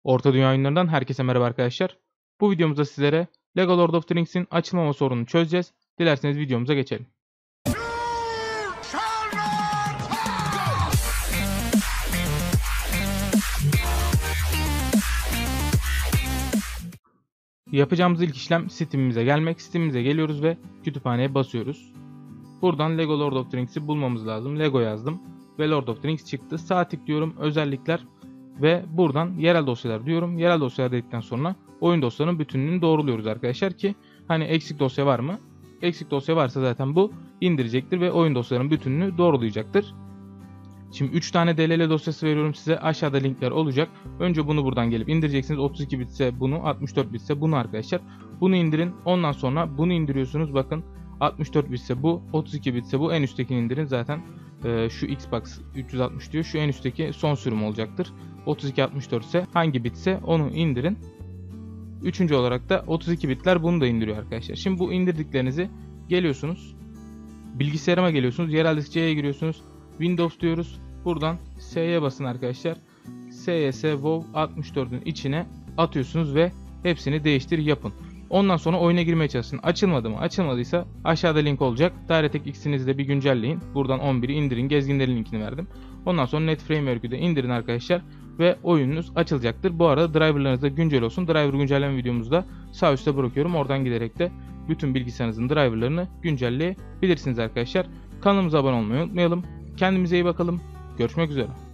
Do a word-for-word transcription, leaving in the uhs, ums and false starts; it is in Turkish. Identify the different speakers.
Speaker 1: Orta Dünya oyunlarından herkese merhaba arkadaşlar. Bu videomuzda sizlere Lego Lord of the Rings'in açılmama sorununu çözeceğiz. Dilerseniz videomuza geçelim. Yapacağımız ilk işlem Steam'imize gelmek. Steam'imize geliyoruz ve kütüphaneye basıyoruz. Buradan Lego Lord of the Rings'i bulmamız lazım. Lego yazdım ve Lord of the Rings çıktı. Sağ tık diyorum, özellikler ve buradan yerel dosyalar diyorum. Yerel dosyalar dedikten sonra oyun dosyalarının bütününü doğruluyoruz arkadaşlar ki hani eksik dosya var mı? Eksik dosya varsa zaten bu indirecektir ve oyun dosyalarının bütününü doğrulayacaktır. Şimdi üç tane D L L dosyası veriyorum size. Aşağıda linkler olacak. Önce bunu buradan gelip indireceksiniz. otuz iki bitse bunu, altmış dört bitse bunu arkadaşlar. Bunu indirin. Ondan sonra bunu indiriyorsunuz. Bakın altmış dört bitse bu, otuz iki bitse bu. En üsttekini indirin. Zaten e, şu Xbox üç yüz altmış diyor. Şu en üstteki son sürüm olacaktır. otuz iki altmış dört ise hangi bitse onu indirin. Üçüncü olarak da otuz iki bitler bunu da indiriyor arkadaşlar. Şimdi bu indirdiklerinizi geliyorsunuz. Bilgisayarıma geliyorsunuz. Yerel disk C'ye giriyorsunuz. Windows diyoruz. Buradan S'ye basın arkadaşlar. S Y S WoW altmış dördün içine atıyorsunuz ve hepsini değiştir yapın. Ondan sonra oyuna girmeye çalışın. Açılmadı mı? Açılmadıysa aşağıda link olacak. DirectX X'inizi de bir güncelleyin. Buradan on biri indirin. Gezginlerin linkini verdim. Ondan sonra Net Framework'ü de indirin arkadaşlar. Ve oyununuz açılacaktır. Bu arada driverlarınız da güncel olsun. Driver güncelleme videomuzu da sağ üstte bırakıyorum. Oradan giderek de bütün bilgisayarınızın driverlarını güncelleyebilirsiniz arkadaşlar. Kanalımıza abone olmayı unutmayalım. Kendimize iyi bakalım. Görüşmek üzere.